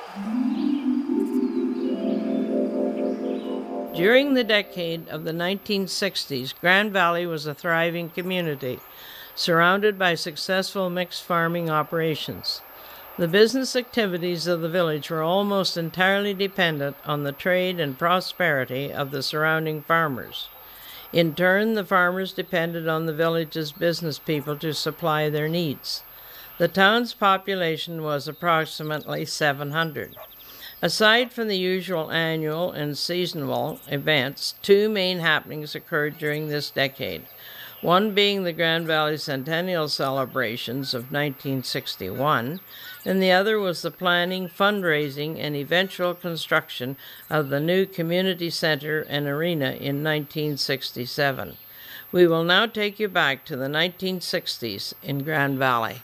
During the decade of the 1960s, Grand Valley was a thriving community, surrounded by successful mixed farming operations. The business activities of the village were almost entirely dependent on the trade and prosperity of the surrounding farmers. In turn, the farmers depended on the village's business people to supply their needs. The town's population was approximately 700. Aside from the usual annual and seasonal events, two main happenings occurred during this decade. One being the Grand Valley Centennial celebrations of 1961, and the other was the planning, fundraising, and eventual construction of the new community center and arena in 1967. We will now take you back to the 1960s in Grand Valley.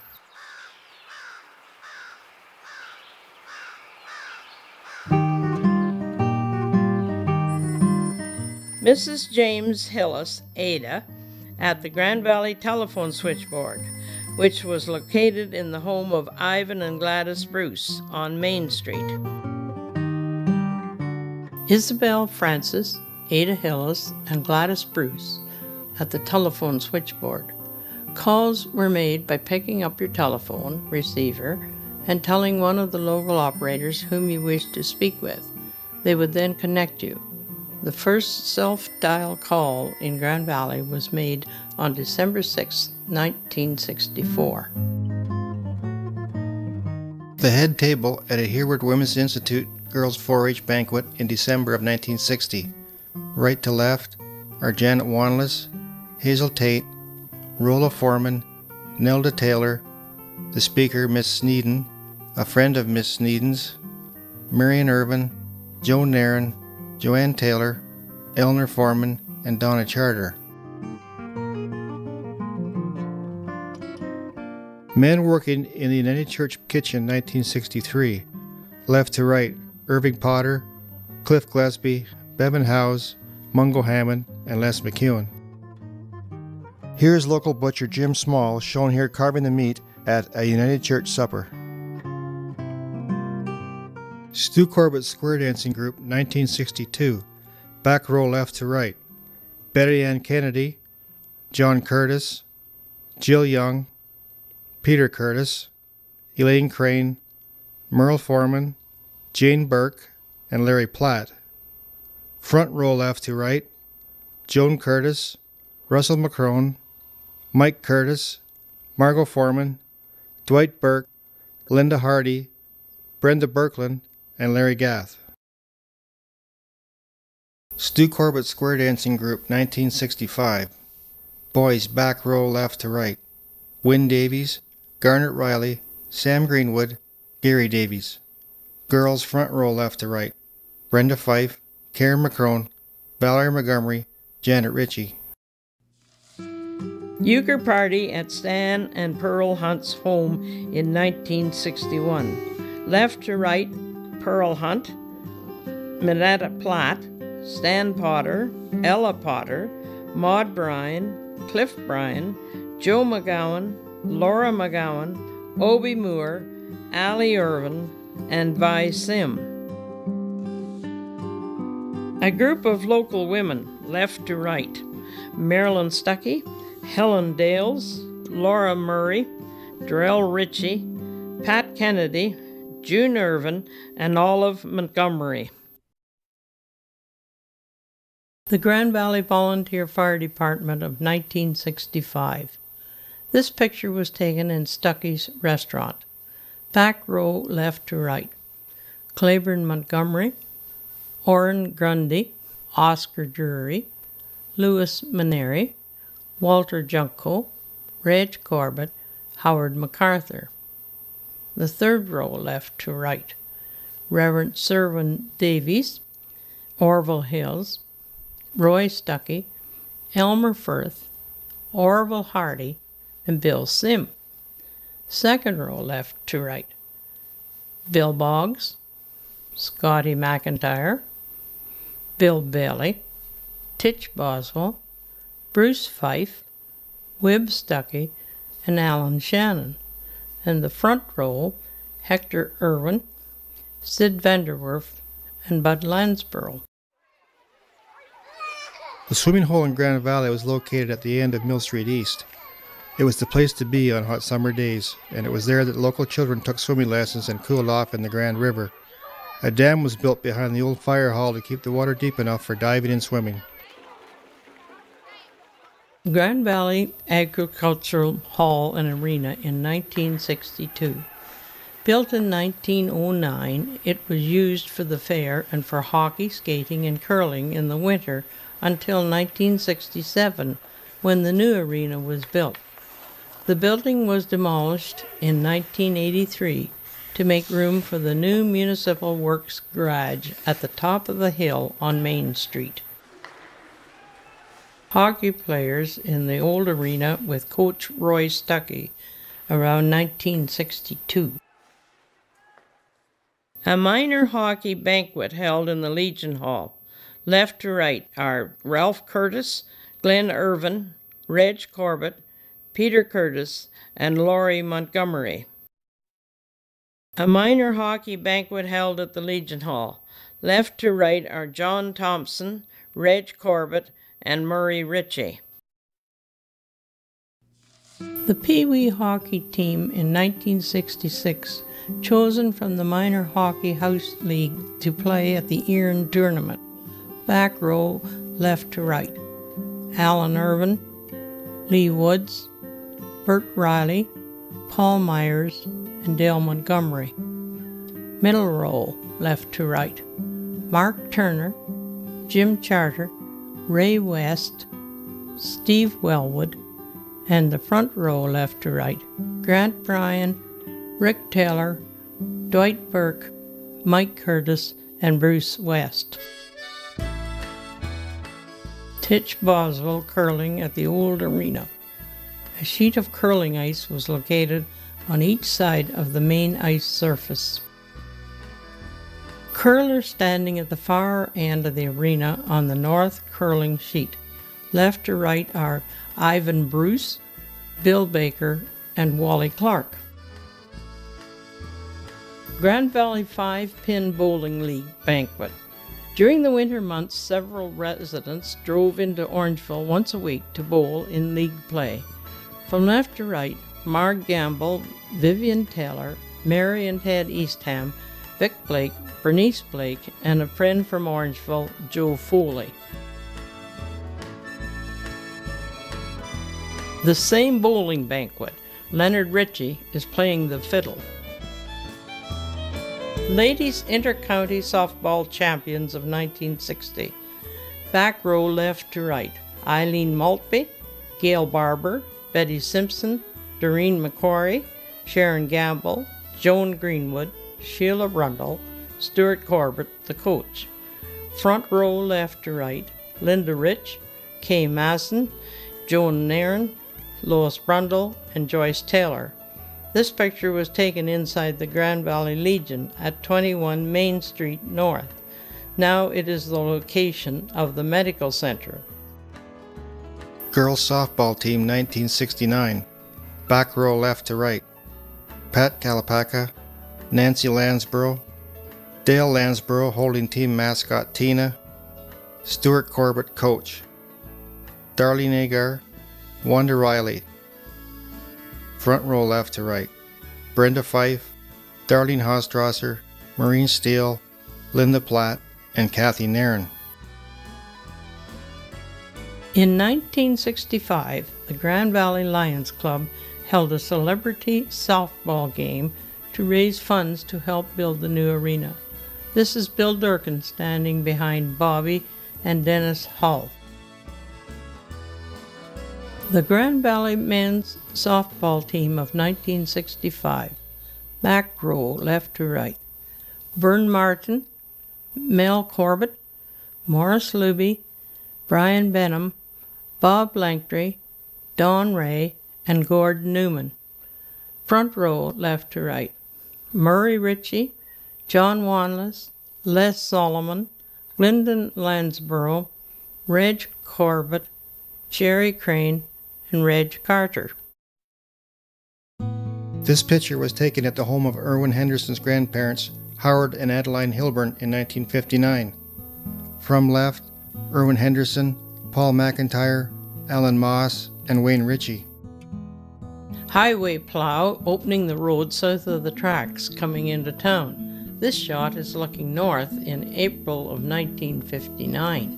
Mrs. James Hillis, Ada, at the Grand Valley telephone switchboard, which was located in the home of Ivan and Gladys Bruce on Main Street. Isabel Francis, Ada Hillis, and Gladys Bruce at the telephone switchboard. Calls were made by picking up your telephone receiver and telling one of the local operators whom you wished to speak with. They would then connect you. The first self-dial call in Grand Valley was made on December 6, 1964. The head table at a Hereward Women's Institute Girls 4-H banquet in December of 1960. Right to left are Janet Wanless, Hazel Tate, Rolla Foreman, Nelda Taylor, the speaker Miss Sneeden, a friend of Miss Sneeden's, Marion Irvin, Joan Nairn, Joanne Taylor, Eleanor Foreman, and Donna Charter. Men working in the United Church kitchen 1963. Left to right, Irving Potter, Cliff Gillespie, Bevan Howes, Mungo Hammond, and Les McEwen. Here's local butcher Jim Small shown here carving the meat at a United Church supper. Stu Corbett Square Dancing Group, 1962. Back row left to right. Betty Ann Kennedy, John Curtis, Jill Young, Peter Curtis, Elaine Crane, Merle Foreman, Jane Burke, and Larry Platt. Front row left to right. Joan Curtis, Russell McCrone, Mike Curtis, Margot Foreman, Dwight Burke, Linda Hardy, Brenda Birkland, and Larry Gath. Stu Corbett Square Dancing Group, 1965. Boys back row left to right. Wynne Davies, Garnet Riley, Sam Greenwood, Gary Davies. Girls front row left to right. Brenda Fife, Karen McCrone, Valerie Montgomery, Janet Ritchie. Euchre party at Stan and Pearl Hunt's home in 1961. Left to right, Pearl Hunt, Minetta Platt, Stan Potter, Ella Potter, Maud Bryan, Cliff Bryan, Joe McGowan, Laura McGowan, Obie Moore, Allie Irvin, and Vi Sim. A group of local women, left to right, Marilyn Stuckey, Helen Dales, Laura Murray, Darrell Ritchie, Pat Kennedy, June Irvin, and Olive Montgomery. The Grand Valley Volunteer Fire Department of 1965. This picture was taken in Stuckey's restaurant. Back row left to right. Claiborne Montgomery, Orrin Grundy, Oscar Drury, Louis Maneri, Walter Junko, Reg Corbett, Howard MacArthur. The third row left to right. Reverend Serwin Davies, Orville Hills, Roy Stuckey, Elmer Firth, Orville Hardy, and Bill Sim. Second row left to right. Bill Boggs, Scotty McIntyre, Bill Bailey, Titch Boswell, Bruce Fife, Wib Stuckey, and Alan Shannon. And the front row, Hector Irwin, Sid Vanderwerf, and Bud Lansborough. The swimming hole in Grand Valley was located at the end of Mill Street East. It was the place to be on hot summer days, and it was there that local children took swimming lessons and cooled off in the Grand River. A dam was built behind the old fire hall to keep the water deep enough for diving and swimming. Grand Valley Agricultural Hall and Arena in 1962. Built in 1909, it was used for the fair and for hockey, skating, and curling in the winter until 1967, when the new arena was built. The building was demolished in 1983 to make room for the new Municipal Works garage at the top of the hill on Main Street. Hockey players in the old arena with Coach Roy Stuckey around 1962. A minor hockey banquet held in the Legion Hall. Left to right are Ralph Curtis, Glenn Irvin, Reg Corbett, Peter Curtis, and Laurie Montgomery. A minor hockey banquet held at the Legion Hall. Left to right are John Thompson, Reg Corbett, and Murray Ritchie. The Pee Wee hockey team in 1966, chosen from the Minor Hockey House League to play at the Erin Tournament. Back row, left to right. Alan Irvin, Lee Woods, Bert Riley, Paul Myers, and Dale Montgomery. Middle row, left to right. Mark Turner, Jim Charter, Ray West, Steve Wellwood, and the front row, left to right. Grant Bryan, Rick Taylor, Dwight Burke, Mike Curtis, and Bruce West. Titch Boswell curling at the old arena. A sheet of curling ice was located on each side of the main ice surface. Curlers standing at the far end of the arena on the north curling sheet. Left to right are Ivan Bruce, Bill Baker, and Wally Clark. Grand Valley 5-Pin Bowling League Banquet. During the winter months, several residents drove into Orangeville once a week to bowl in league play. From left to right, Marg Gamble, Vivian Taylor, Mary and Ted Eastham, Vic Blake, Bernice Blake, and a friend from Orangeville, Joe Foley. The same bowling banquet, Leonard Ritchie is playing the fiddle. Ladies Inter-County Softball Champions of 1960. Back row, left to right. Eileen Maltby, Gail Barber, Betty Simpson, Doreen McQuarrie, Sharon Gamble, Joan Greenwood, Sheila Rundle, Stuart Corbett, the coach. Front row, left to right. Linda Rich, Kay Masson, Joan Nairn, Lois Brundle, and Joyce Taylor. This picture was taken inside the Grand Valley Legion at 21 Main Street North. Now it is the location of the medical center. Girls softball team 1969. Back row, left to right. Pat Kalapaka, Nancy Lansborough, Dale Lansborough holding team mascot Tina, Stuart Corbett coach, Darlene Agar, Wanda Riley. Front row, left to right. Brenda Fife, Darlene Haustrasser, Maureen Steele, Linda Platt, and Kathy Nairn. In 1965, the Grand Valley Lions Club held a celebrity softball game to raise funds to help build the new arena. This is Bill Durkin standing behind Bobby and Dennis Hull. The Grand Valley men's softball team of 1965. Back row, left to right. Vern Martin, Mel Corbett, Morris Luby, Brian Benham, Bob Langtry, Don Ray, and Gordon Newman. Front row, left to right. Murray Ritchie, John Wanless, Les Solomon, Lyndon Lansborough, Reg Corbett, Jerry Crane, and Reg Carter. This picture was taken at the home of Erwin Henderson's grandparents, Howard and Adeline Hilburn in 1959. From left, Erwin Henderson, Paul McIntyre, Alan Moss, and Wayne Ritchie. Highway plow opening the road south of the tracks coming into town. This shot is looking north in April of 1959.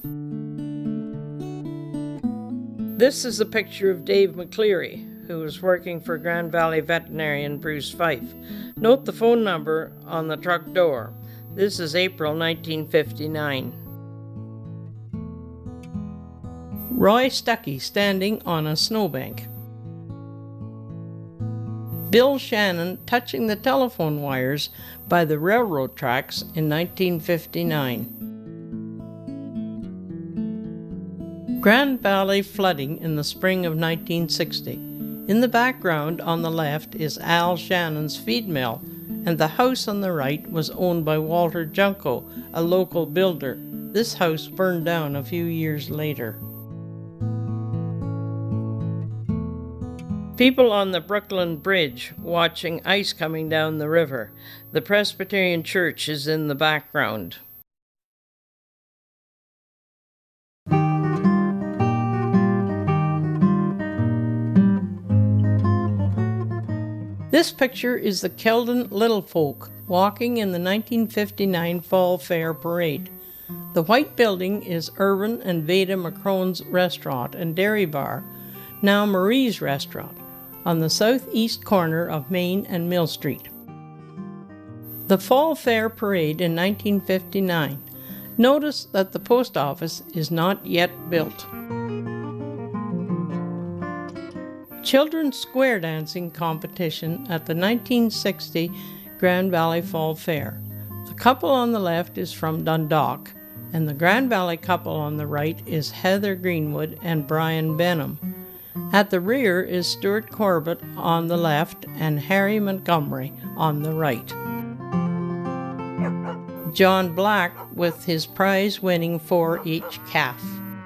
This is a picture of Dave McCleary, who was working for Grand Valley veterinarian Bruce Fife. Note the phone number on the truck door. This is April 1959. Roy Stuckey standing on a snowbank. Bill Shannon touching the telephone wires by the railroad tracks in 1959. Grand Valley flooding in the spring of 1960. In the background on the left is Al Shannon's feed mill, and the house on the right was owned by Walter Junko, a local builder. This house burned down a few years later. People on the Brooklyn Bridge watching ice coming down the river. The Presbyterian Church is in the background. This picture is the Keldon Little Folk walking in the 1959 Fall Fair Parade. The white building is Irvin and Veda McCrone's restaurant and dairy bar, now Marie's Restaurant, on the southeast corner of Main and Mill Street. The Fall Fair Parade in 1959. Notice that the post office is not yet built. Children's square dancing competition at the 1960 Grand Valley Fall Fair. The couple on the left is from Dundalk, and the Grand Valley couple on the right is Heather Greenwood and Brian Benham. At the rear is Stuart Corbett on the left and Harry Montgomery on the right. John Black with his prize-winning 4-H calf.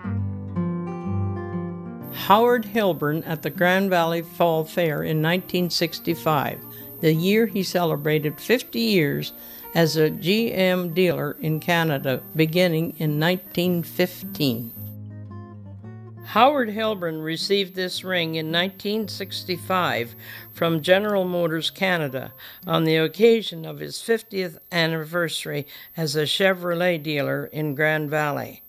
Howard Hilburn at the Grand Valley Fall Fair in 1965, the year he celebrated 50 years as a GM dealer in Canada, beginning in 1915. Howard Hilburn received this ring in 1965 from General Motors Canada on the occasion of his 50th anniversary as a Chevrolet dealer in Grand Valley.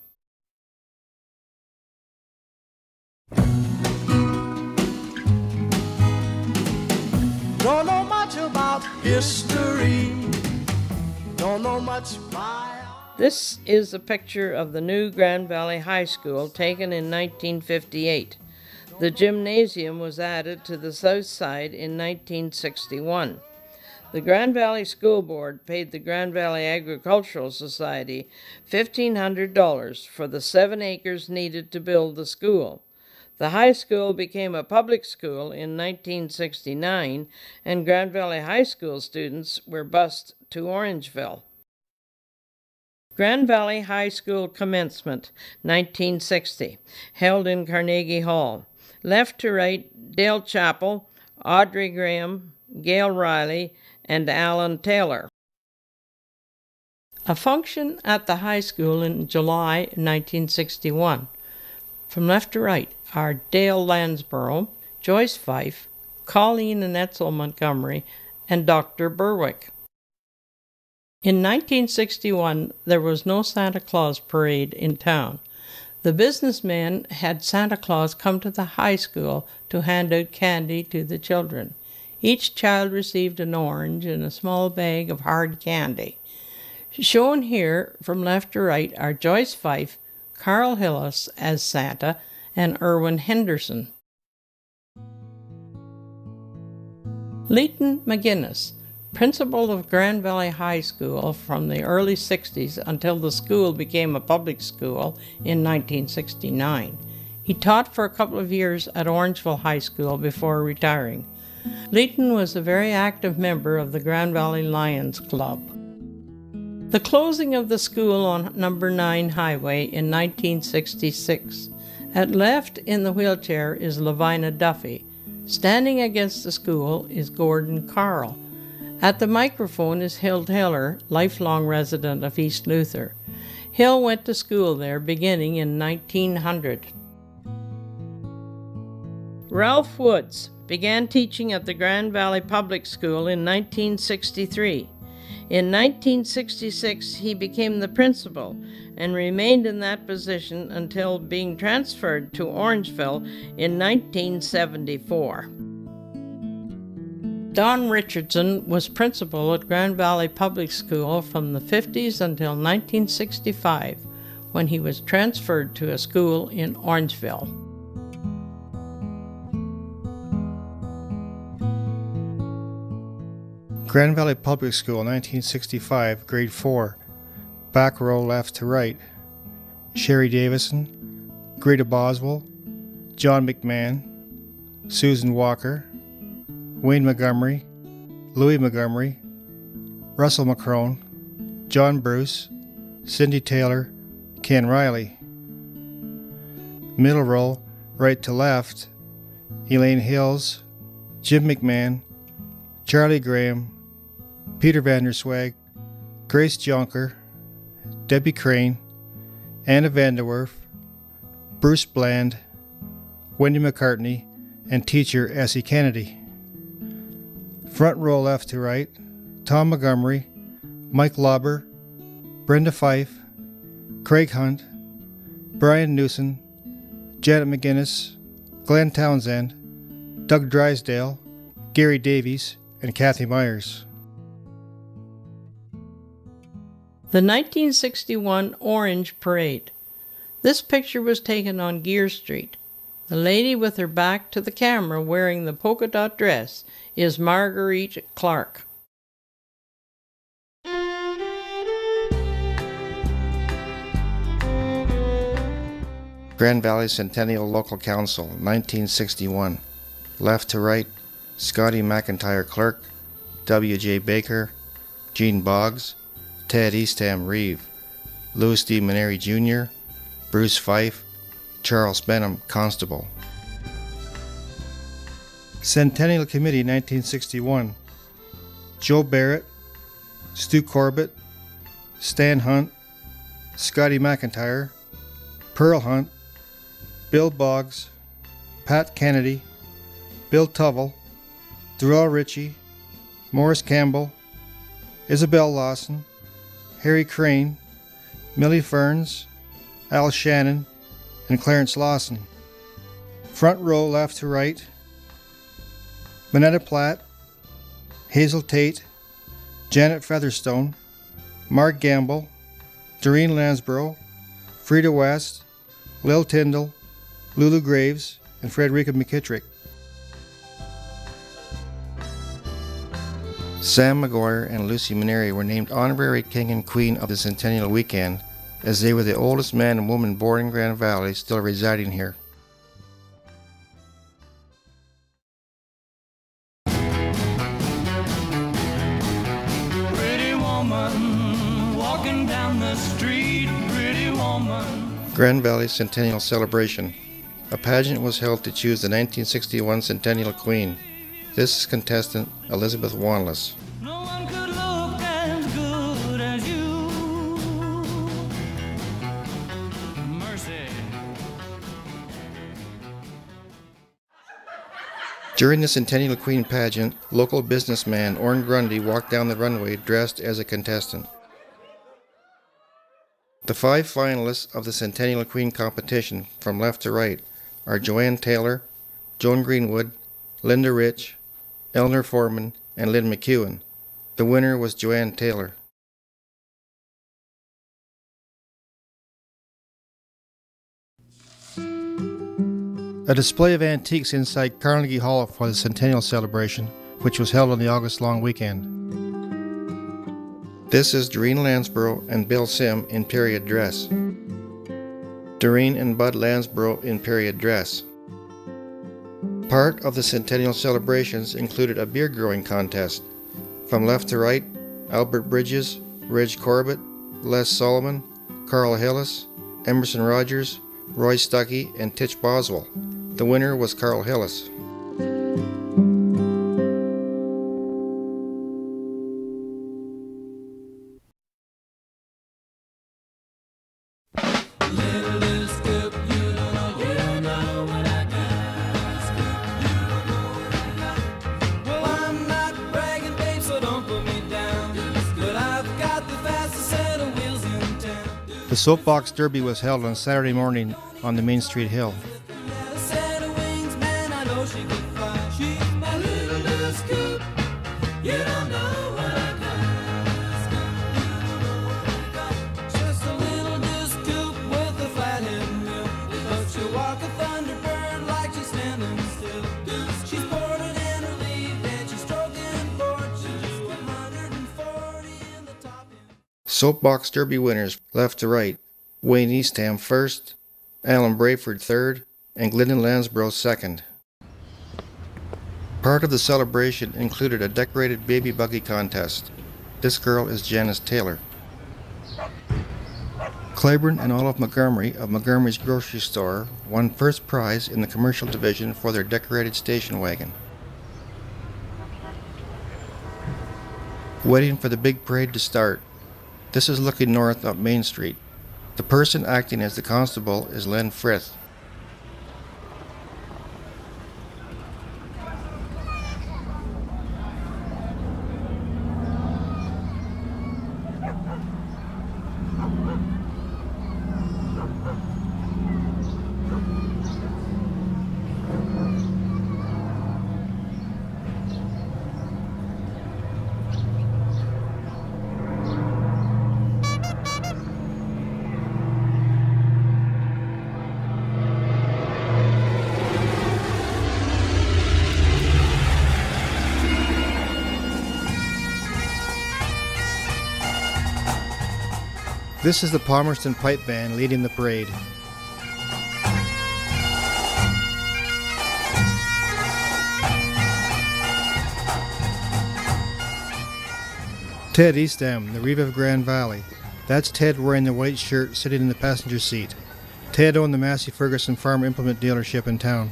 Don't know much about history. Don't know much biology. This is a picture of the new Grand Valley High School taken in 1958. The gymnasium was added to the south side in 1961. The Grand Valley School Board paid the Grand Valley Agricultural Society $1,500 for the 7 acres needed to build the school. The high school became a public school in 1969, and Grand Valley High School students were bused to Orangeville. Grand Valley High School Commencement, 1960, held in Carnegie Hall. Left to right, Dale Chappell, Audrey Graham, Gail Riley, and Alan Taylor. A function at the high school in July 1961. From left to right are Dale Lansborough, Joyce Fife, Colleen and Etzel Montgomery, and Dr. Berwick. In 1961, there was no Santa Claus parade in town. The businessmen had Santa Claus come to the high school to hand out candy to the children. Each child received an orange and a small bag of hard candy. Shown here from left to right are Joyce Fife, Carl Hillis as Santa, and Erwin Henderson. Leighton McGinnis, principal of Grand Valley High School from the early 60s until the school became a public school in 1969. He taught for a couple of years at Orangeville High School before retiring. Leighton was a very active member of the Grand Valley Lions Club. The closing of the school on Number 9 Highway in 1966. At left in the wheelchair is Lavina Duffy. Standing against the school is Gordon Carl. At the microphone is Hill Taylor, lifelong resident of East Luther. Hill went to school there beginning in 1900. Ralph Woods began teaching at the Grand Valley Public School in 1963. In 1966, he became the principal and remained in that position until being transferred to Orangeville in 1974. Don Richardson was principal at Grand Valley Public School from the 50s until 1965, when he was transferred to a school in Orangeville. Grand Valley Public School, 1965, Grade 4. Back row left to right. Sherry Davison, Greta Boswell, John McMahon, Susan Walker, Wayne Montgomery, Louis Montgomery, Russell McCrone, John Bruce, Cindy Taylor, Ken Riley. Middle row, right to left, Elaine Hills, Jim McMahon, Charlie Graham, Peter Vanderswag, Grace Jonker, Debbie Crane, Anna Vanderwerf, Bruce Bland, Wendy McCartney, and teacher Essie Kennedy. Front row left to right, Tom Montgomery, Mike Lauber, Brenda Fife, Craig Hunt, Brian Newson, Janet McGinnis, Glenn Townsend, Doug Drysdale, Gary Davies, and Kathy Myers. The 1961 Orange Parade. This picture was taken on Gear Street. The lady with her back to the camera wearing the polka dot dress is Marguerite Clark. Grand Valley Centennial Local Council, 1961. Left to right, Scotty McIntyre Clerk, W.J. Baker, Gene Boggs, Ted Eastham Reeve, Louis D. Maneri Jr., Bruce Fife, Charles Benham Constable. Centennial Committee, 1961. Joe Barrett, Stu Corbett, Stan Hunt, Scotty McIntyre, Pearl Hunt, Bill Boggs, Pat Kennedy, Bill Tuvell, Darrell Ritchie, Morris Campbell, Isabel Lawson, Harry Crane, Millie Ferns, Al Shannon, and Clarence Lawson. Front row left to right, Manetta Platt, Hazel Tate, Janet Featherstone, Mark Gamble, Doreen Lansborough, Frida West, Lil Tyndall, Lulu Graves, and Frederica McKittrick. Sam McGuire and Lucy Maneri were named Honorary King and Queen of the Centennial Weekend, as they were the oldest man and woman born in Grand Valley still residing here. Pretty woman walking down the street, pretty woman. Grand Valley Centennial Celebration. A pageant was held to choose the 1961 Centennial Queen. This is contestant Elizabeth Wanless. No one could look as good as you. Mercy. During the Centennial Queen pageant, local businessman Orrin Grundy walked down the runway dressed as a contestant. The 5 finalists of the Centennial Queen competition, from left to right, are Joanne Taylor, Joan Greenwood, Linda Rich, Eleanor Foreman, and Lynn McEwen. The winner was Joanne Taylor. A display of antiques inside Carnegie Hall for the Centennial celebration, which was held on the August long weekend. This is Doreen Lansborough and Bill Sim in period dress. Doreen and Bud Lansborough in period dress. Part of the Centennial celebrations included a beer growing contest. From left to right, Albert Bridges, Reg Corbett, Les Solomon, Carl Hillis, Emerson Rogers, Roy Stuckey, and Titch Boswell. The winner was Carl Hillis. The Soapbox Derby was held on Saturday morning on the Main Street Hill. Soapbox Derby winners left to right: Wayne Eastham first, Alan Brayford third, and Glendon Lansborough second. Part of the celebration included a decorated baby buggy contest. This girl is Janice Taylor. Clyburn and Olive Montgomery of Montgomery's Grocery Store won first prize in the commercial division for their decorated station wagon. Waiting for the big parade to start. This is looking north up Main Street. The person acting as the constable is Len Frith. This is the Palmerston Pipe Band leading the parade. Ted Eastham, the Reeve of Grand Valley. That's Ted wearing the white shirt sitting in the passenger seat. Ted owned the Massey Ferguson Farm Implement dealership in town.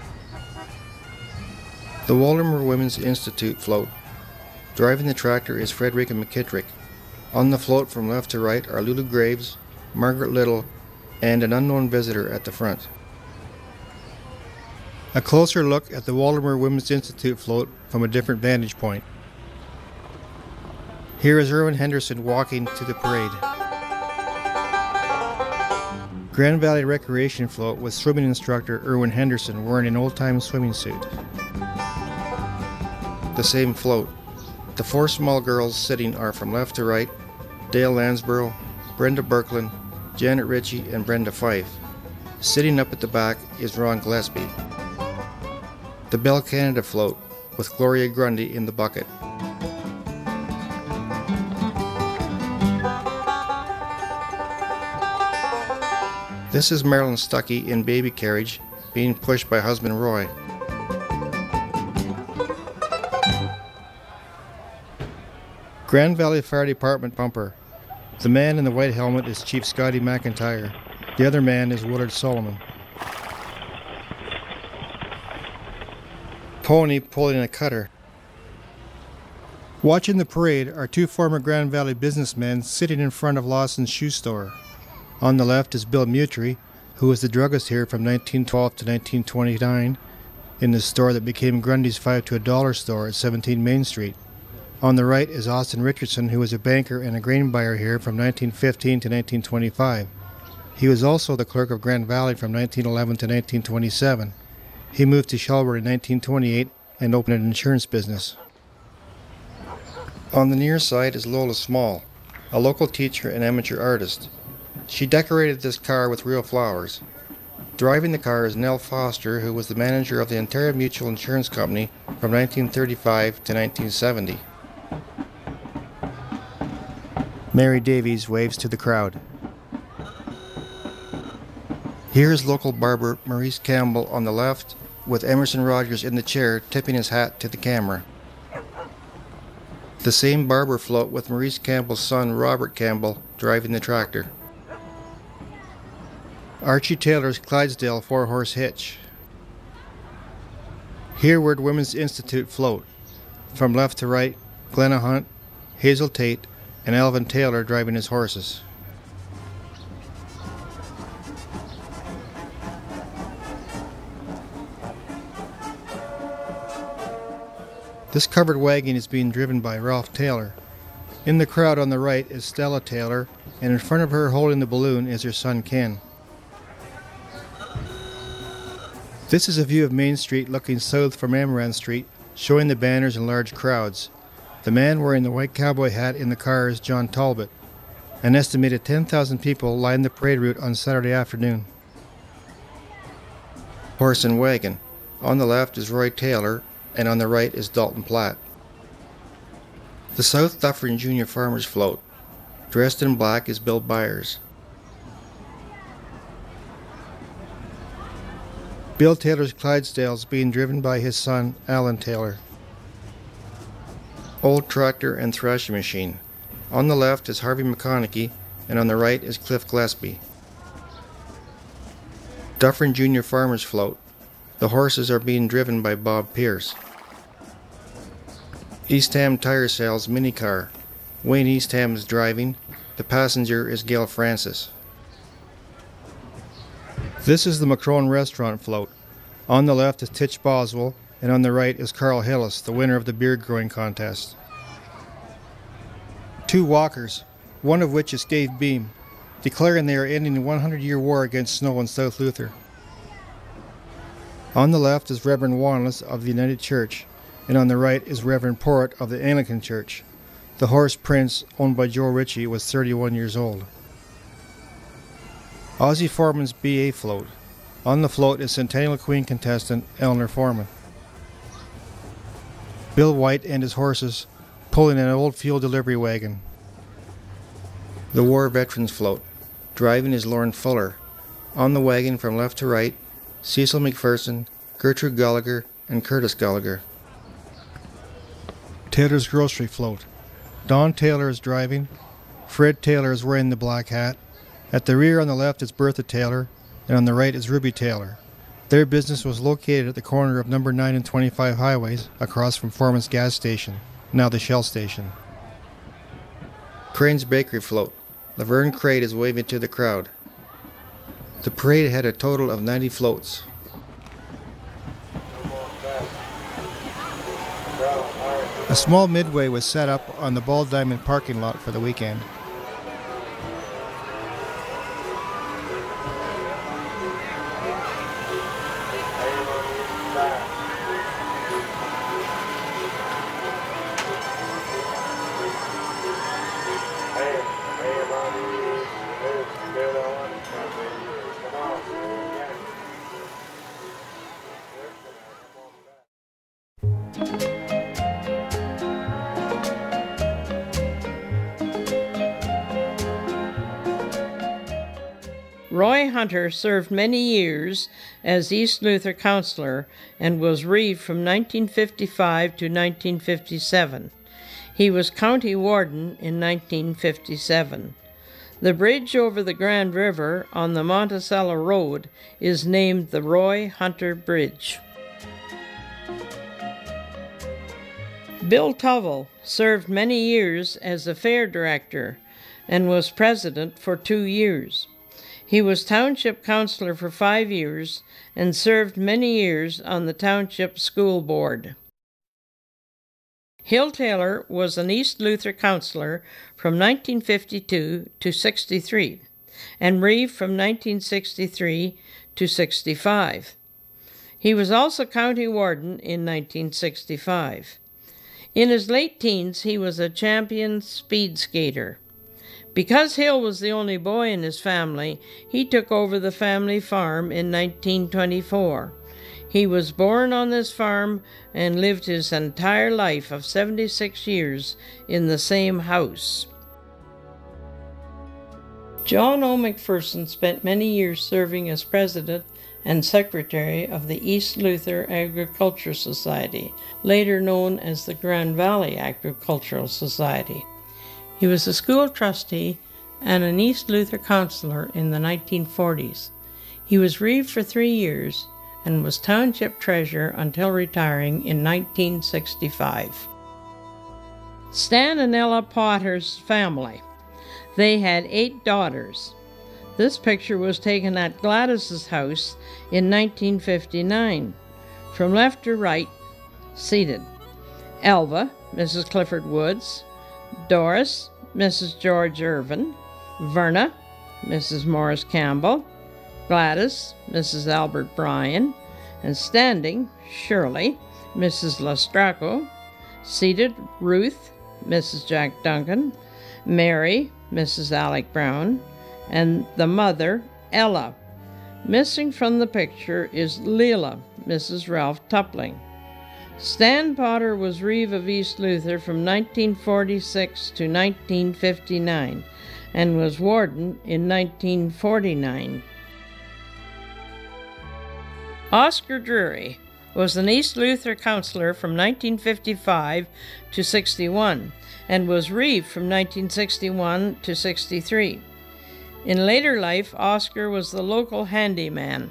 The Waldemer Women's Institute float. Driving the tractor is Frederica McKittrick. On the float from left to right are Lulu Graves, Margaret Little, and an unknown visitor at the front. A closer look at the Waldemer Women's Institute float from a different vantage point. Here is Erwin Henderson walking to the parade. Grand Valley Recreation float with swimming instructor Erwin Henderson wearing an old-time swimming suit. The same float. The four small girls sitting are from left to right: Dale Lansborough, Brenda Birkeland, Janet Ritchie, and Brenda Fife. Sitting up at the back is Ron Gillespie. The Bell Canada float with Gloria Grundy in the bucket. This is Marilyn Stuckey in baby carriage being pushed by husband Roy. Grand Valley Fire Department bumper. The man in the white helmet is Chief Scotty McIntyre. The other man is Willard Solomon. Pony pulling a cutter. Watching the parade are two former Grand Valley businessmen sitting in front of Lawson's shoe store. On the left is Bill Mutry, who was the druggist here from 1912 to 1929 in the store that became Grundy's 5 to $1 store at 17 Main Street. On the right is Austin Richardson, who was a banker and a grain buyer here from 1915 to 1925. He was also the clerk of Grand Valley from 1911 to 1927. He moved to Shelburne in 1928 and opened an insurance business. On the near side is Lola Small, a local teacher and amateur artist. She decorated this car with real flowers. Driving the car is Nell Foster, who was the manager of the Ontario Mutual Insurance Company from 1935 to 1970. Mary Davies waves to the crowd. Here is local barber Maurice Campbell on the left, with Emerson Rogers in the chair tipping his hat to the camera. The same barber float with Maurice Campbell's son Robert Campbell driving the tractor. Archie Taylor's Clydesdale 4-horse hitch. Hereward Women's Institute float. From left to right, Glenna Hunt, Hazel Tate, and Alvin Taylor driving his horses. This covered wagon is being driven by Ralph Taylor. In the crowd on the right is Stella Taylor, and in front of her holding the balloon is her son Ken. This is a view of Main Street looking south from Amaranth Street, showing the banners and large crowds. The man wearing the white cowboy hat in the car is John Talbot. An estimated 10,000 people line the parade route on Saturday afternoon. Horse and wagon. On the left is Roy Taylor, and on the right is Dalton Platt. The South Dufferin Junior Farmers Float. Dressed in black is Bill Byers. Bill Taylor's Clydesdale is being driven by his son, Alan Taylor. Old tractor and thrashing machine. On the left is Harvey McConaughey, and on the right is Cliff Gillespie. Dufferin Junior Farmers Float. The horses are being driven by Bob Pierce. Eastham Tire Sales minicar. Wayne Eastham is driving. The passenger is Gail Francis. This is the Macron Restaurant Float. On the left is Titch Boswell, and on the right is Carl Hillis, the winner of the beard growing contest. Two walkers, one of which is Dave Beam, declaring they are ending the 100-year war against snow in South Luther. On the left is Reverend Wanless of the United Church, and on the right is Reverend Porritt of the Anglican Church. The horse Prince, owned by Joe Ritchie, was 31 years old. Ozzie Foreman's BA Float. On the float is Centennial Queen contestant Eleanor Foreman. Bill White and his horses pulling an old fuel delivery wagon. The War Veterans Float. Driving is Lauren Fuller. On the wagon from left to right, Cecil McPherson, Gertrude Gallagher, and Curtis Gallagher. Taylor's Grocery Float. Don Taylor is driving. Fred Taylor is wearing the black hat. At the rear on the left is Bertha Taylor, and on the right is Ruby Taylor. Their business was located at the corner of number 9 and 25 highways, across from Foreman's gas station, now the Shell station. Crane's Bakery Float. Laverne Crate is waving to the crowd. The parade had a total of 90 floats. A small midway was set up on the Bald Diamond parking lot for the weekend. Roy Hunter served many years as East Luther councillor and was reeve from 1955 to 1957. He was county warden in 1957. The bridge over the Grand River on the Monticello Road is named the Roy Hunter Bridge. Bill Tovell served many years as a fair director and was president for 2 years. He was township councillor for 5 years and served many years on the township school board. Hill Taylor was an East Luther councillor from 1952 to 63 and reeve from 1963 to 65. He was also county warden in 1965. In his late teens, he was a champion speed skater. Because Hill was the only boy in his family, he took over the family farm in 1924. He was born on this farm and lived his entire life of 76 years in the same house. John O. McPherson spent many years serving as president and secretary of the East Luther Agricultural Society, later known as the Grand Valley Agricultural Society. He was a school trustee and an East Luther councillor in the 1940s. He was reeve for 3 years and was township treasurer until retiring in 1965. Stan and Ella Potter's family. They had 8 daughters. This picture was taken at Gladys's house in 1959. From left to right, seated: Elva, Mrs. Clifford Woods, Doris, Mrs. George Irvin. Verna, Mrs. Morris Campbell. Gladys, Mrs. Albert Bryan. And standing, Shirley, Mrs. Lastraco. Seated, Ruth, Mrs. Jack Duncan. Mary, Mrs. Alec Brown. And the mother, Ella. Missing from the picture is Leela, Mrs. Ralph Tupling. Stan Potter was Reeve of East Luther from 1946 to 1959 and was warden in 1949. Oscar Drury was an East Luther councillor from 1955 to 61 and was Reeve from 1961 to 63. In later life, Oscar was the local handyman.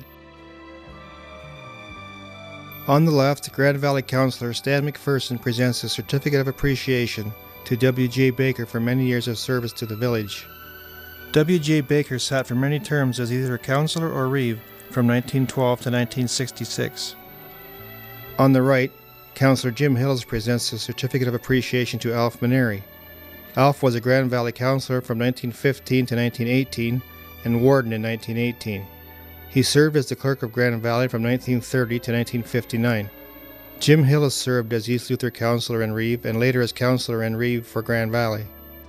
On the left, Grand Valley Councillor Stan McPherson presents a certificate of appreciation to W.J. Baker for many years of service to the village. W.J. Baker sat for many terms as either a councillor or reeve from 1912 to 1966. On the right, Councillor Jim Hills presents a certificate of appreciation to Alf Maneri. Alf was a Grand Valley councillor from 1915 to 1918 and warden in 1918. He served as the clerk of Grand Valley from 1930 to 1959. Jim Hillis served as East Luther councillor and reeve and later as councillor and reeve for Grand Valley.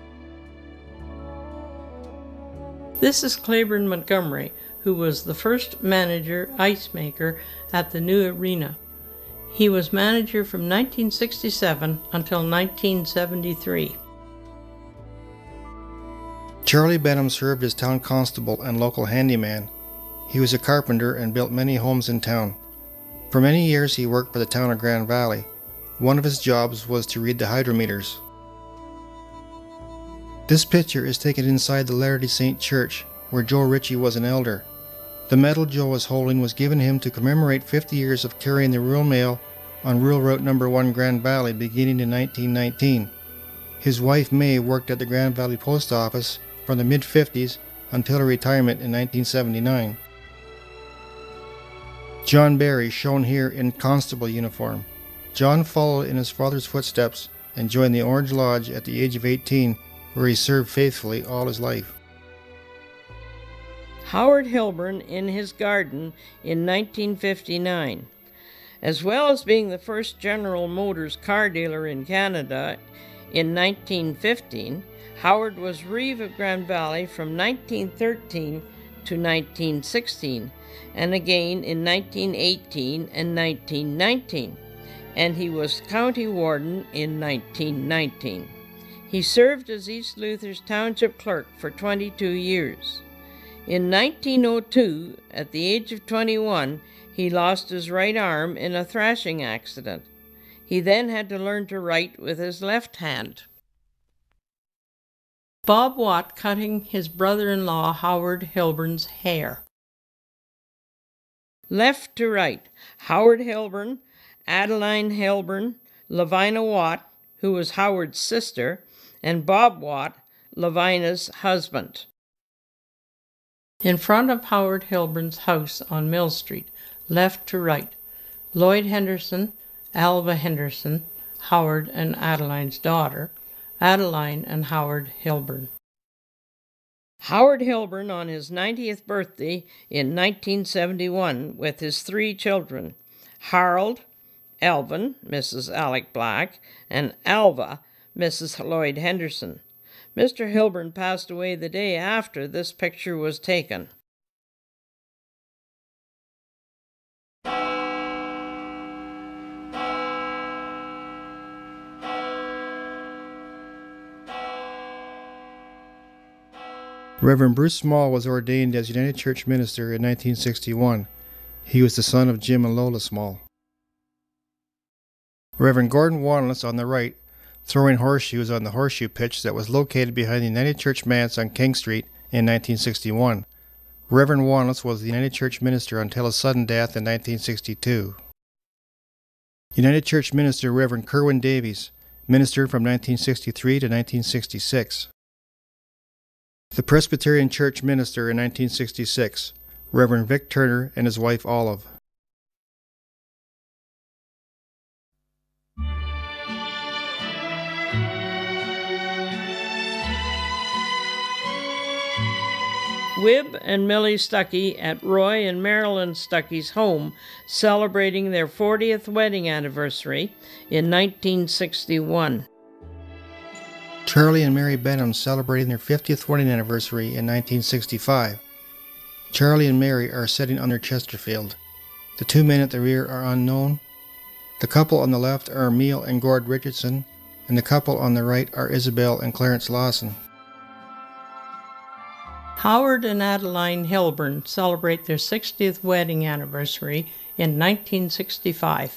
This is Claiborne Montgomery, who was the first manager ice maker at the new arena. He was manager from 1967 until 1973. Charlie Benham served as town constable and local handyman. He was a carpenter and built many homes in town. For many years he worked for the town of Grand Valley. One of his jobs was to read the hydrometers. This picture is taken inside the Latter-day Saint Church, where Joe Ritchie was an elder. The medal Joe was holding was given him to commemorate 50 years of carrying the rural mail on Rural Route No. 1 Grand Valley beginning in 1919. His wife May worked at the Grand Valley Post Office from the mid-50s until her retirement in 1979. John Barry, shown here in constable uniform. John followed in his father's footsteps and joined the Orange Lodge at the age of 18, where he served faithfully all his life. Howard Hilburn in his garden in 1959. As well as being the first General Motors car dealer in Canada in 1915, Howard was reeve of Grand Valley from 1913 to 1916, and again in 1918 and 1919, and he was county warden in 1919. He served as East Luther's township clerk for 22 years. In 1902, at the age of 21, he lost his right arm in a thrashing accident. He then had to learn to write with his left hand. Bob Watt cutting his brother-in-law Howard Hilburn's hair. Left to right, Howard Hilburn, Adeline Hilburn, Lavina Watt, who was Howard's sister, and Bob Watt, Lavina's husband. In front of Howard Hilburn's house on Mill Street, left to right, Lloyd Henderson, Alva Henderson, Howard and Adeline's daughter, Adeline and Howard Hilburn. Howard Hilburn on his 90th birthday in 1971 with his 3 children, Harold, Elvin, Mrs. Alec Black, and Alva, Mrs. Lloyd Henderson. Mr. Hilburn passed away the day after this picture was taken. Reverend Bruce Small was ordained as United Church minister in 1961. He was the son of Jim and Lola Small. Reverend Gordon Wanless on the right, throwing horseshoes on the horseshoe pitch that was located behind the United Church Manse on King Street in 1961. Reverend Wanless was the United Church minister until his sudden death in 1962. United Church minister Reverend Kerwin Davies, ministered from 1963 to 1966. The Presbyterian Church minister in 1966, Reverend Vic Turner and his wife Olive. Wib and Millie Stuckey at Roy and Marilyn Stuckey's home, celebrating their 40th wedding anniversary in 1961. Charlie and Mary Benham celebrating their 50th wedding anniversary in 1965. Charlie and Mary are sitting under Chesterfield. The two men at the rear are unknown. The couple on the left are Emil and Gord Richardson, and the couple on the right are Isabel and Clarence Lawson. Howard and Adeline Hilburn celebrate their 60th wedding anniversary in 1965.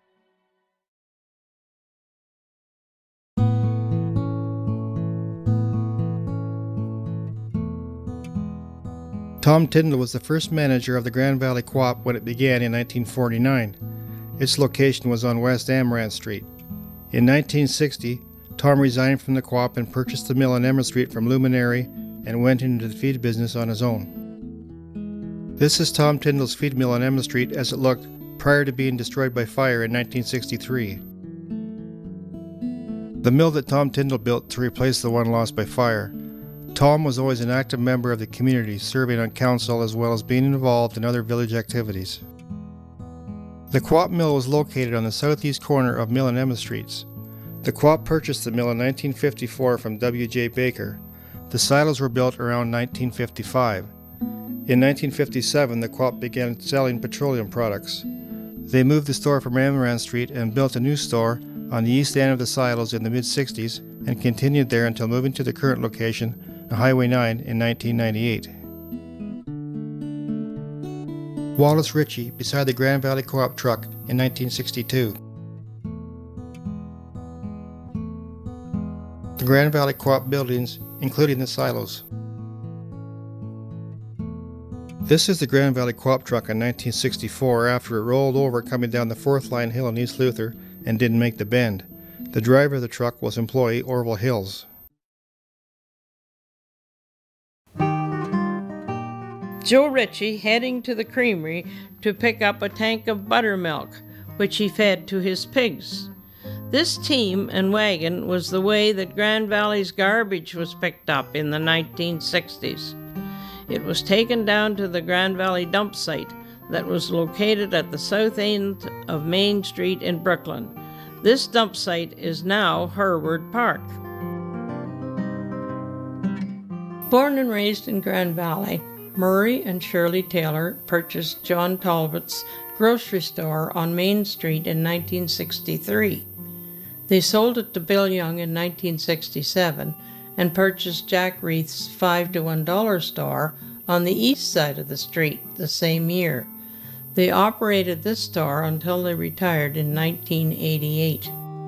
Tom Tyndall was the first manager of the Grand Valley Co-op when it began in 1949. Its location was on West Amaranth Street. In 1960, Tom resigned from the co-op and purchased the mill on Emma Street from Luminary and went into the feed business on his own. This is Tom Tyndall's feed mill on Emma Street as it looked prior to being destroyed by fire in 1963. The mill that Tom Tyndall built to replace the one lost by fire. Tom was always an active member of the community, serving on council as well as being involved in other village activities. The Co-op mill was located on the southeast corner of Mill and Emma Streets. The Co-op purchased the mill in 1954 from W.J. Baker. The silos were built around 1955. In 1957, the Co-op began selling petroleum products. They moved the store from Amaranth Street and built a new store on the east end of the silos in the mid-60s and continued there until moving to the current location on Highway 9 in 1998. Wallace Ritchie beside the Grand Valley Co-op truck in 1962. The Grand Valley Co-op buildings, including the silos. This is the Grand Valley Co-op truck in 1964 after it rolled over coming down the 4th Line Hill in East Luther and didn't make the bend. The driver of the truck was employee Orville Hills. Joe Ritchie heading to the creamery to pick up a tank of buttermilk, which he fed to his pigs. This team and wagon was the way that Grand Valley's garbage was picked up in the 1960s. It was taken down to the Grand Valley dump site that was located at the south end of Main Street in Brooklyn. This dump site is now Herward Park. Born and raised in Grand Valley, Murray and Shirley Taylor purchased John Talbot's grocery store on Main Street in 1963. They sold it to Bill Young in 1967 and purchased Jack Reith's $5 to $1 store on the east side of the street the same year. They operated this store until they retired in 1988.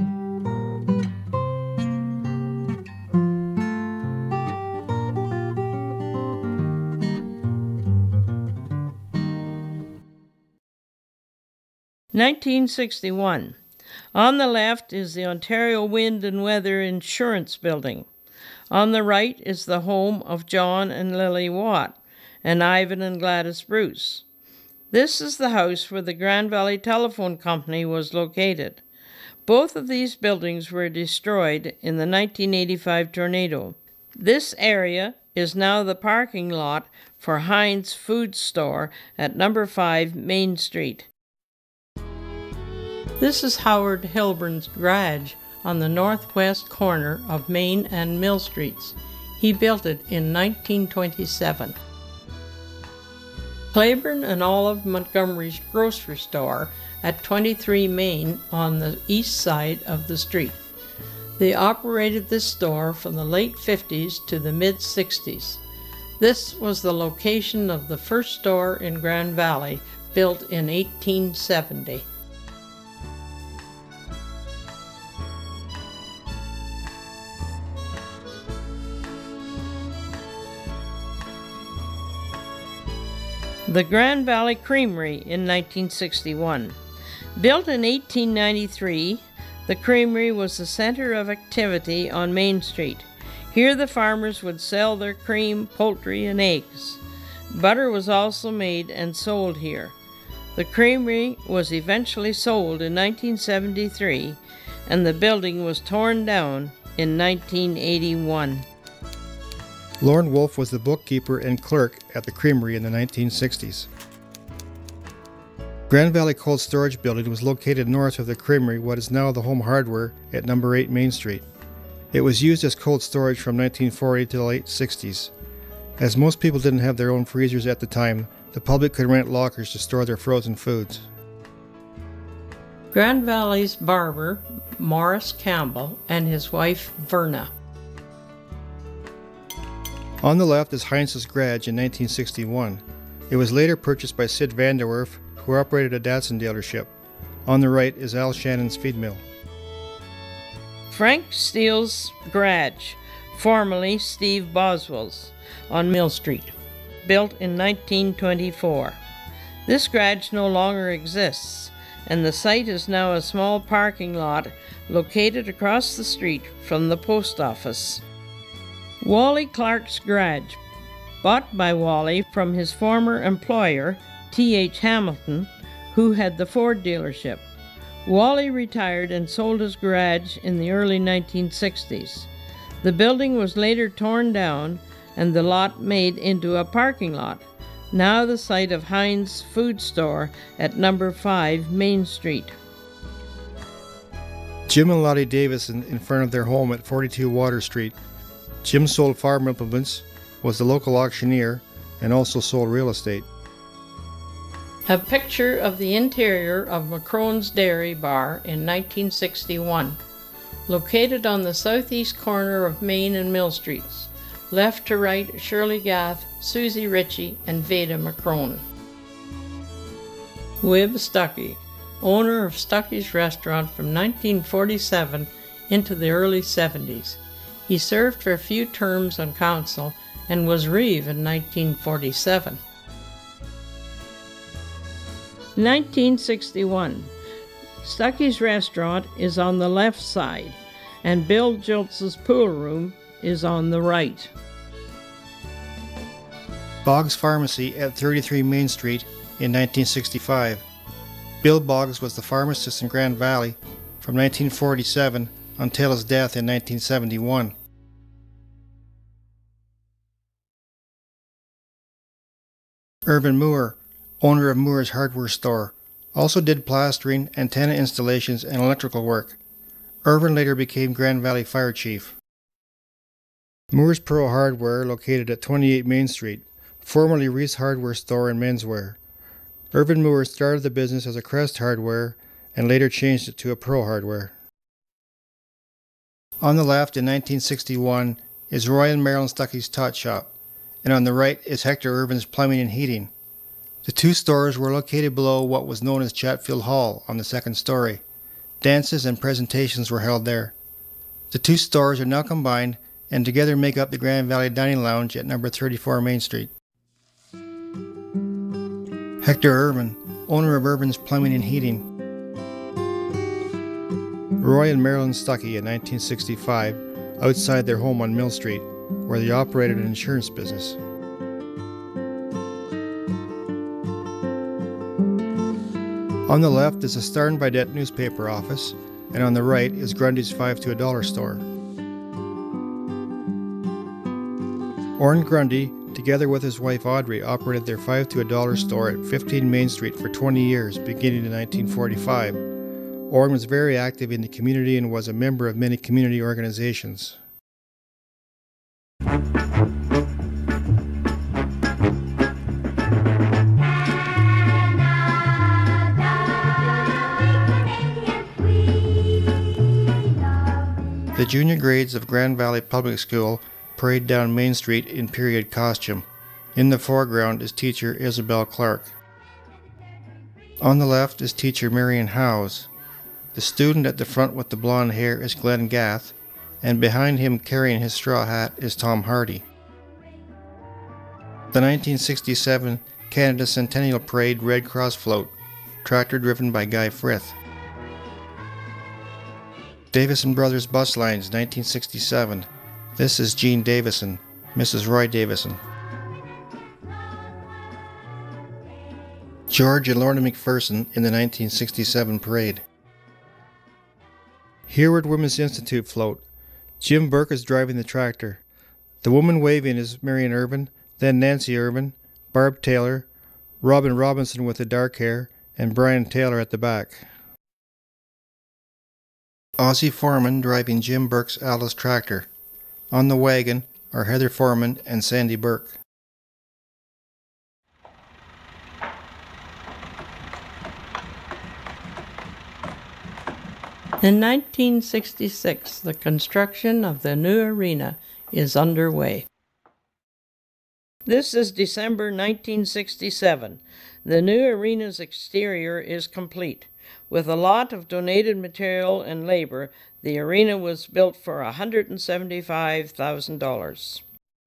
(1961) On the left is the Ontario Wind and Weather Insurance Building. On the right is the home of John and Lily Watt and Ivan and Gladys Bruce. This is the house where the Grand Valley Telephone Company was located. Both of these buildings were destroyed in the 1985 tornado. This area is now the parking lot for Heinz Food Store at number 5 Main Street. This is Howard Hilburn's garage on the northwest corner of Main and Mill Streets. He built it in 1927. Claiborne and Olive Montgomery's grocery store at 23 Main on the east side of the street. They operated this store from the late 50s to the mid-60s. This was the location of the first store in Grand Valley, built in 1870. The Grand Valley Creamery in 1961. Built in 1893, the creamery was the center of activity on Main Street. Here the farmers would sell their cream, poultry, and eggs. Butter was also made and sold here. The creamery was eventually sold in 1973, and the building was torn down in 1981. Lorne Wolf was the bookkeeper and clerk at the creamery in the 1960s. Grand Valley Cold Storage Building was located north of the creamery, what is now the Home Hardware, at number 8 Main Street. It was used as cold storage from 1940 to the late 60s. As most people didn't have their own freezers at the time, the public could rent lockers to store their frozen foods. Grand Valley's barber, Morris Campbell, and his wife, Verna. On the left is Heinz's Garage in 1961. It was later purchased by Sid Vanderwerf, who operated a Datsun dealership. On the right is Al Shannon's feed mill. Frank Steele's Garage, formerly Steve Boswell's, on Mill Street, built in 1924. This garage no longer exists, and the site is now a small parking lot located across the street from the post office. Wally Clark's Garage, bought by Wally from his former employer, T.H. Hamilton, who had the Ford dealership. Wally retired and sold his garage in the early 1960s. The building was later torn down and the lot made into a parking lot, now the site of Heinz Food Store at number 5 Main Street. Jim and Lottie Davison in front of their home at 42 Water Street. Jim sold farm implements, was the local auctioneer, and also sold real estate. A picture of the interior of McCrone's Dairy Bar in 1961, located on the southeast corner of Main and Mill Streets. Left to right, Shirley Gath, Susie Ritchie, and Veda McCrone. Wib Stuckey, owner of Stuckey's Restaurant from 1947 into the early 70s. He served for a few terms on council and was reeve in 1947. 1961. Stuckey's Restaurant is on the left side, and Bill Joltz's pool room is on the right. Boggs Pharmacy at 33 Main Street in 1965. Bill Boggs was the pharmacist in Grand Valley from 1947 until his death in 1971. Irvin Moore, owner of Moore's Hardware Store, also did plastering, antenna installations, and electrical work. Irvin later became Grand Valley Fire Chief. Moore's Pro Hardware, located at 28 Main Street, formerly Reese Hardware Store and Menswear. Irvin Moore started the business as a Crest Hardware and later changed it to a Pro Hardware. On the left in 1961 is Roy and Marilyn Stuckey's Tot Shop, and on the right is Hector Irvin's Plumbing and Heating. The two stores were located below what was known as Chatfield Hall on the second story. Dances and presentations were held there. The two stores are now combined and together make up the Grand Valley Dining Lounge at number 34 Main Street. Hector Irvin, owner of Irvin's Plumbing and Heating. Roy and Marilyn Stuckey in 1965, outside their home on Mill Street, where they operated an insurance business. On the left is the Star and Vidette newspaper office, and on the right is Grundy's 5 to $1 store. Orrin Grundy, together with his wife Audrey, operated their 5 to $1 store at 15 Main Street for 20 years, beginning in 1945. Orrin was very active in the community and was a member of many community organizations. The junior grades of Grand Valley Public School parade down Main Street in period costume. In the foreground is teacher Isabel Clark. On the left is teacher Marion Howes. The student at the front with the blonde hair is Glenn Gath, and behind him carrying his straw hat is Tom Hardy. The 1967 Canada Centennial Parade Red Cross float, tractor driven by Guy Frith. Davison Brothers Bus Lines, 1967. This is Jean Davison, Mrs. Roy Davison. George and Lorna McPherson in the 1967 parade. Hereward Women's Institute float. Jim Burke is driving the tractor. The woman waving is Marion Irvin, then Nancy Irvin, Barb Taylor, Robin Robinson with the dark hair, and Brian Taylor at the back. Ozzie Foreman driving Jim Burke's Alice tractor. On the wagon are Heather Foreman and Sandy Burke. In 1966, the construction of the new arena is underway. This is December 1967. The new arena's exterior is complete. With a lot of donated material and labor, the arena was built for $175,000.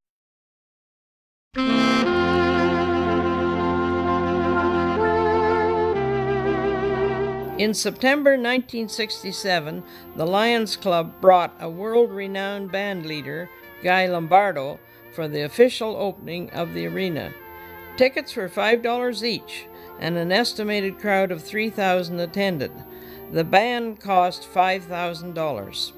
In September 1967, the Lions Club brought a world-renowned band leader, Guy Lombardo, for the official opening of the arena. Tickets were $5 each, and an estimated crowd of 3,000 attended. The band cost $5,000.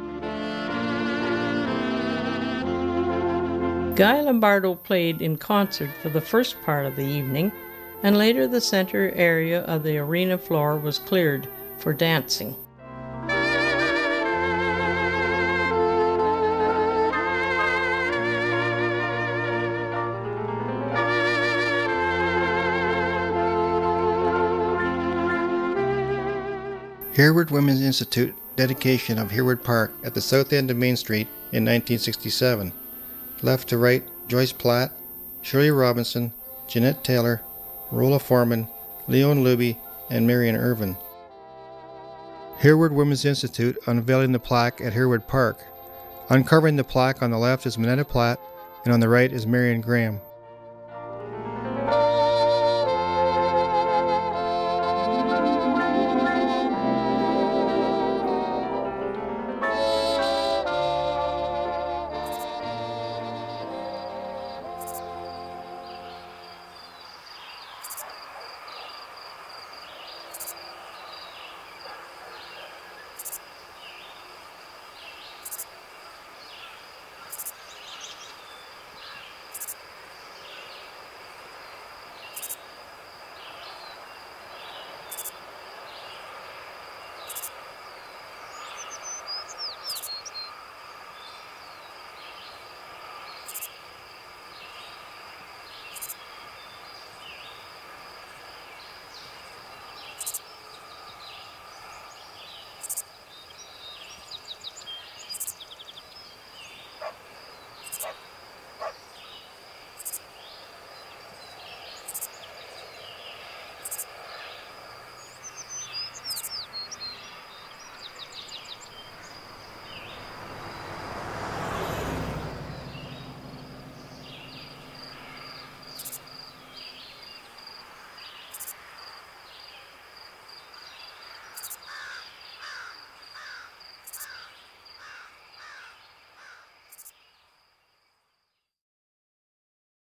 Guy Lombardo played in concert for the first part of the evening, and later the center area of the arena floor was cleared for dancing. Hereward Women's Institute dedication of Hereward Park at the south end of Main Street in 1967. Left to right, Joyce Platt, Shirley Robinson, Jeanette Taylor, Rolla Foreman, Leon Luby, and Marion Irvin. Hereward Women's Institute unveiling the plaque at Hereward Park. Uncovering the plaque on the left is Minetta Platt, and on the right is Marion Graham.